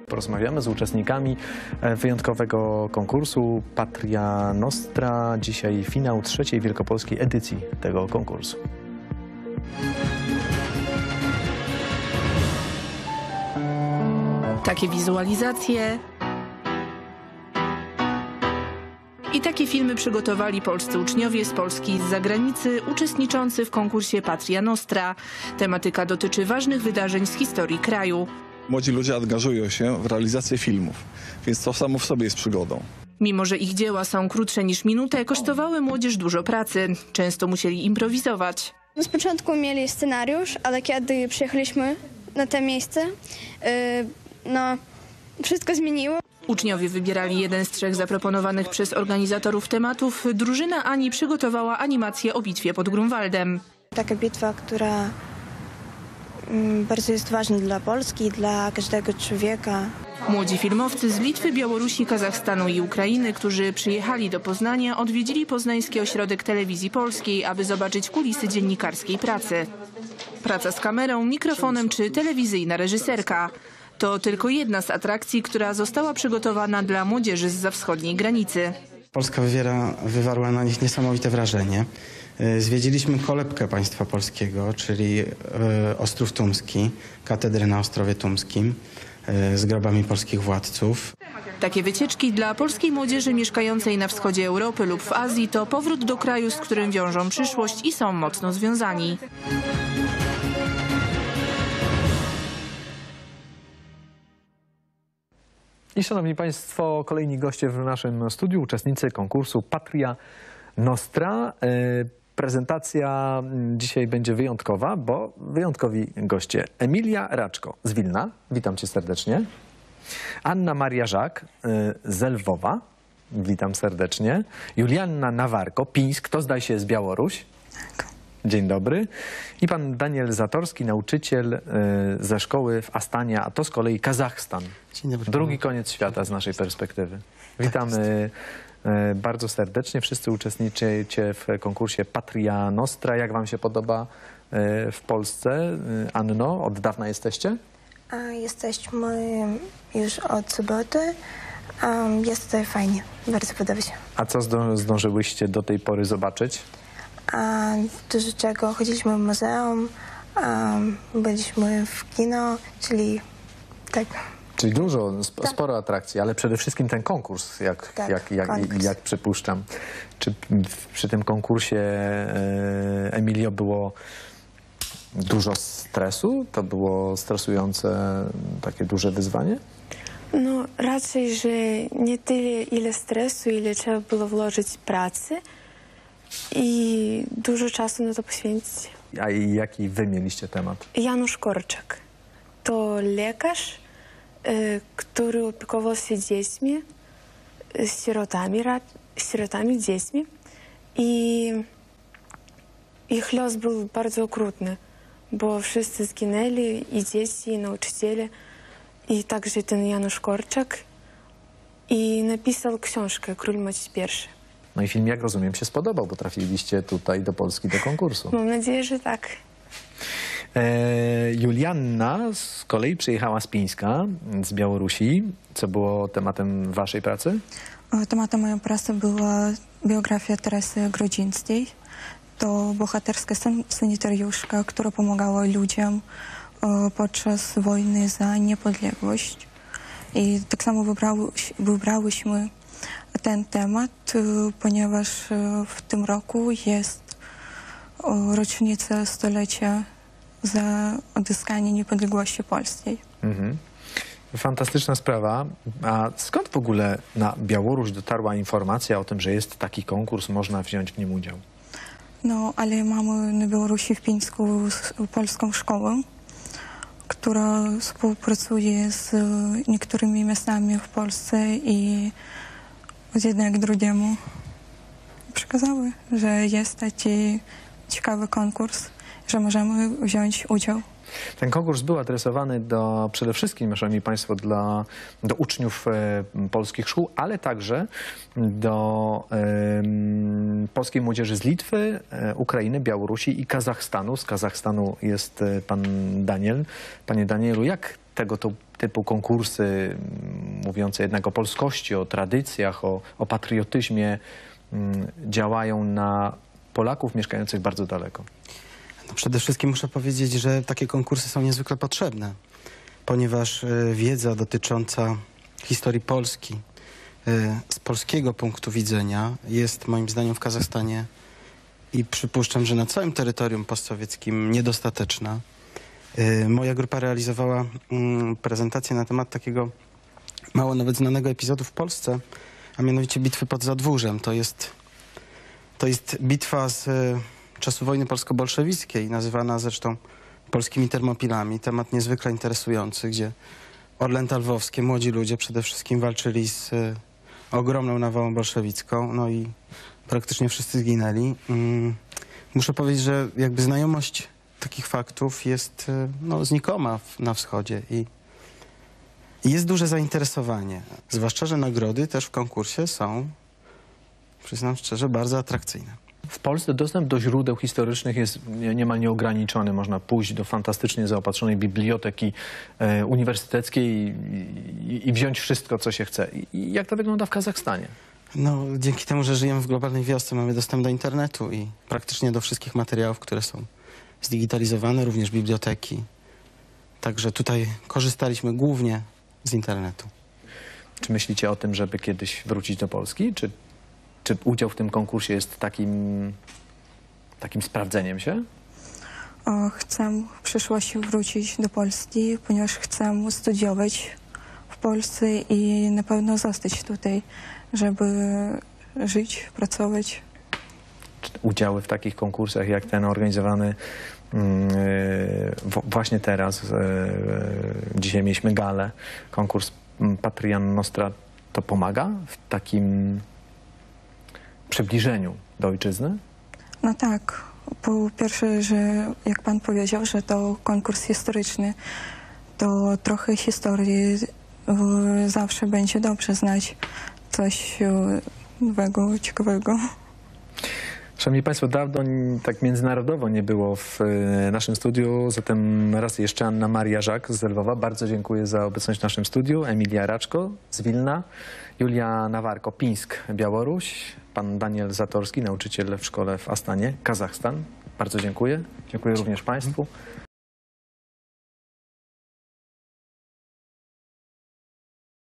Porozmawiamy z uczestnikami wyjątkowego konkursu Patria Nostra. Dzisiaj finał trzeciej wielkopolskiej edycji tego konkursu. Takie wizualizacje i takie filmy przygotowali polscy uczniowie z Polski i z zagranicy uczestniczący w konkursie Patria Nostra. Tematyka dotyczy ważnych wydarzeń z historii kraju. Młodzi ludzie angażują się w realizację filmów, więc to samo w sobie jest przygodą. Mimo że ich dzieła są krótsze niż minutę, kosztowały młodzież dużo pracy. Często musieli improwizować. Z początku mieli scenariusz, ale kiedy przyjechaliśmy na to miejsce, wszystko zmieniło. Uczniowie wybierali jeden z trzech zaproponowanych przez organizatorów tematów. Drużyna Ani przygotowała animację o bitwie pod Grunwaldem. Taka bitwa, która bardzo jest ważna dla Polski i dla każdego człowieka. Młodzi filmowcy z Litwy, Białorusi, Kazachstanu i Ukrainy, którzy przyjechali do Poznania, odwiedzili Poznański Ośrodek Telewizji Polskiej, aby zobaczyć kulisy dziennikarskiej pracy. Praca z kamerą, mikrofonem czy telewizyjna reżyserka. To tylko jedna z atrakcji, która została przygotowana dla młodzieży zza wschodniej granicy. Polska wywarła na nich niesamowite wrażenie. Zwiedziliśmy kolebkę państwa polskiego, czyli Ostrów Tumski, katedrę na Ostrowie Tumskim z grobami polskich władców. Takie wycieczki dla polskiej młodzieży mieszkającej na wschodzie Europy lub w Azji to powrót do kraju, z którym wiążą przyszłość i są mocno związani. I szanowni państwo, kolejni goście w naszym studiu, uczestnicy konkursu Patria Nostra. Prezentacja dzisiaj będzie wyjątkowa, bo wyjątkowi goście. Emilia Raczko z Wilna, witam cię serdecznie. Anna Maria Żak z Lwowa, witam serdecznie. Julianna Nawarko-Pińsk, to zdaje się z Białoruś. Dzień dobry. I pan Daniel Zatorski, nauczyciel ze szkoły w Astanie, a to z kolei Kazachstan. Dzień dobry. Drugi koniec świata z naszej perspektywy. Witamy bardzo serdecznie. Wszyscy uczestniczycie w konkursie Patria Nostra. Jak wam się podoba w Polsce? Anno, od dawna jesteście? Jesteśmy już od soboty. Jest tutaj fajnie. Bardzo podoba się. A co zdążyłyście do tej pory zobaczyć? Dużo czego. Chodziliśmy w muzeum, byliśmy w kino, czyli tak. Czyli dużo, sporo atrakcji, ale przede wszystkim ten konkurs, jak przypuszczam. Czy przy tym konkursie, Emilio, było dużo stresu? To było stresujące, takie duże wyzwanie? No raczej, że nie tyle ile stresu, ile trzeba było włożyć pracy i dużo czasu na to poświęcić. A jaki wy mieliście temat? Janusz Korczak to lekarz, który opiekował się dziećmi, sierotami, dziećmi i ich los był bardzo okrutny, bo wszyscy zginęli, i dzieci, i nauczyciele, i także ten Janusz Korczak, i napisał książkę Król Maciej I. No i film, jak rozumiem, się spodobał, bo trafiliście tutaj do Polski do konkursu. Mam nadzieję, że tak. Julianna z kolei przyjechała z Pińska, z Białorusi. Co było tematem waszej pracy? Tematem mojej pracy była biografia Teresy Grodzińskiej. To bohaterska sanitariuszka, która pomagała ludziom podczas wojny za niepodległość. I tak samo wybrałyśmy ten temat, ponieważ w tym roku jest rocznica stulecia za odzyskanie niepodległości polskiej. Fantastyczna sprawa. A skąd w ogóle na Białoruś dotarła informacja o tym, że jest taki konkurs, można wziąć w nim udział? No, ale mamy na Białorusi w Pińsku polską szkołę, która współpracuje z niektórymi miastami w Polsce i z jednego drugiemu przekazały, że jest taki ciekawy konkurs, że możemy wziąć udział. Ten konkurs był adresowany przede wszystkim, szanowni państwo, do uczniów polskich szkół, ale także do polskiej młodzieży z Litwy, Ukrainy, Białorusi i Kazachstanu. Z Kazachstanu jest pan Daniel. Panie Danielu, jak tego typu konkursy, mówiące jednak o polskości, o tradycjach, o patriotyzmie, działają na Polaków mieszkających bardzo daleko? No przede wszystkim muszę powiedzieć, że takie konkursy są niezwykle potrzebne, ponieważ wiedza dotycząca historii Polski z polskiego punktu widzenia jest moim zdaniem w Kazachstanie i przypuszczam, że na całym terytorium postsowieckim niedostateczna. Moja grupa realizowała prezentację na temat takiego mało nawet znanego epizodu w Polsce, a mianowicie bitwy pod Zadwórzem. To jest bitwa z czasu wojny polsko-bolszewickiej, nazywana zresztą polskimi Termopilami. Temat niezwykle interesujący, gdzie Orlęta Lwowskie, młodzi ludzie przede wszystkim walczyli z ogromną nawałą bolszewicką, no i praktycznie wszyscy zginęli. Muszę powiedzieć, że jakby znajomość takich faktów jest znikoma na wschodzie i jest duże zainteresowanie. Zwłaszcza, że nagrody też w konkursie są, przyznam szczerze, bardzo atrakcyjne. W Polsce dostęp do źródeł historycznych jest niemal nieograniczony. Można pójść do fantastycznie zaopatrzonej biblioteki uniwersyteckiej i wziąć wszystko, co się chce. I jak to wygląda w Kazachstanie? No, dzięki temu, że żyjemy w globalnej wiosce, mamy dostęp do internetu i praktycznie do wszystkich materiałów, które są zdigitalizowane, również biblioteki. Także tutaj korzystaliśmy głównie z internetu. Czy myślicie o tym, żeby kiedyś wrócić do Polski? Czy udział w tym konkursie jest takim sprawdzeniem się? Chcę w przyszłości wrócić do Polski, ponieważ chcę studiować w Polsce i na pewno zostać tutaj, żeby żyć, pracować. Czy udziały w takich konkursach jak ten organizowany właśnie teraz, dzisiaj mieliśmy galę, konkurs Patria Nostra, to pomaga w takim przybliżeniu do ojczyzny? No tak. Po pierwsze, że jak pan powiedział, że to konkurs historyczny, to trochę historii zawsze będzie dobrze znać coś nowego, ciekawego. Szanowni Państwo, dawno tak międzynarodowo nie było w naszym studiu, zatem raz jeszcze Anna Maria Żak z Lwowa. Bardzo dziękuję za obecność w naszym studiu. Emilia Raczko z Wilna, Julia Nawarko-Pińsk, Białoruś, pan Daniel Zatorski, nauczyciel w szkole w Astanie, Kazachstan. Bardzo dziękuję. Dziękuję również Państwu.